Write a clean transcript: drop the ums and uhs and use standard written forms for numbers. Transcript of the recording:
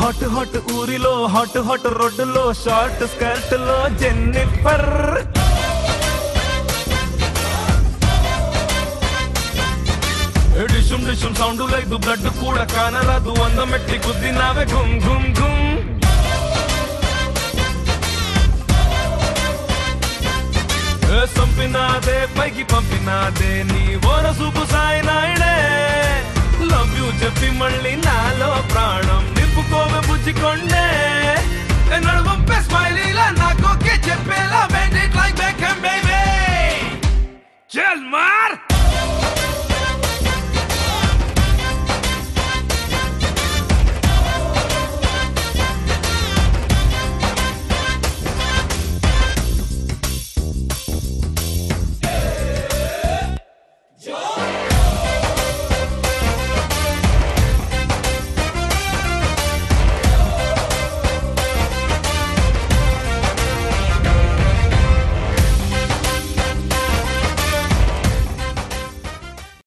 hot hot ఊరిలో hot hot రోడ్డులో short skirt లో జెన్నిఫర్ డిషుమ్ డిషుమ్ సౌండ్ లేదు బ్లడ్ కూడా కానరాదు అందమెట్టి కుద్దినావే ఘుమ్ ఘుమ్ ఘుమ్ సంపినాదే పైకి పంపినాదే నీ ఓర సూపు సాయి నాయుడే లవ్ యూ చెప్పి మళ్ళీ నాలో ప్రాణం నింపుకోవే బుజ్జికొండే నడువంపే స్మైలీలా నాకోకే చెప్పేలా beat it like Beckham baby చల్ మార్